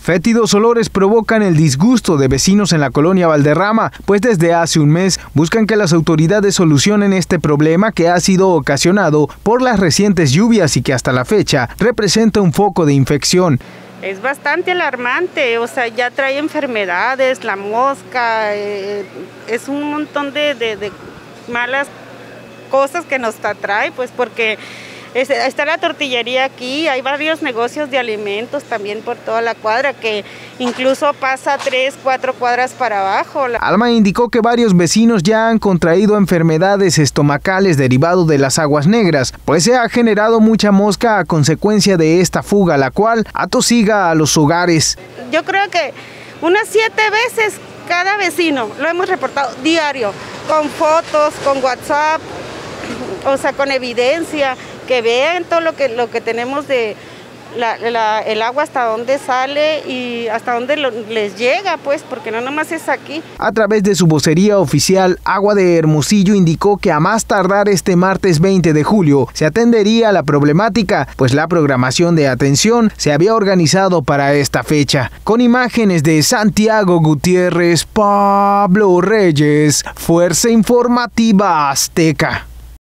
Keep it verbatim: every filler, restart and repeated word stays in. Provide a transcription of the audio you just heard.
Fétidos olores provocan el disgusto de vecinos en la colonia Valderrama, pues desde hace un mes buscan que las autoridades solucionen este problema que ha sido ocasionado por las recientes lluvias y que hasta la fecha representa un foco de infección. Es bastante alarmante, o sea, ya trae enfermedades, la mosca, eh, es un montón de, de, de malas cosas que nos atrae, pues porque es, está la tortillería aquí, hay varios negocios de alimentos también por toda la cuadra, que incluso pasa tres, cuatro cuadras para abajo. Alma indicó que varios vecinos ya han contraído enfermedades estomacales derivado de las aguas negras, pues se ha generado mucha mosca a consecuencia de esta fuga, la cual atosiga a los hogares. Yo creo que unas siete veces cada vecino lo hemos reportado diario, con fotos, con WhatsApp, o sea, con evidencia, que vean todo lo que, lo que tenemos de la, la, el agua, hasta dónde sale y hasta dónde lo, les llega, pues, porque no nomás es aquí. A través de su vocería oficial, Agua de Hermosillo indicó que a más tardar este martes veinte de julio se atendería a la problemática, pues la programación de atención se había organizado para esta fecha. Con imágenes de Santiago Gutiérrez, Pablo Reyes, Fuerza Informativa Azteca.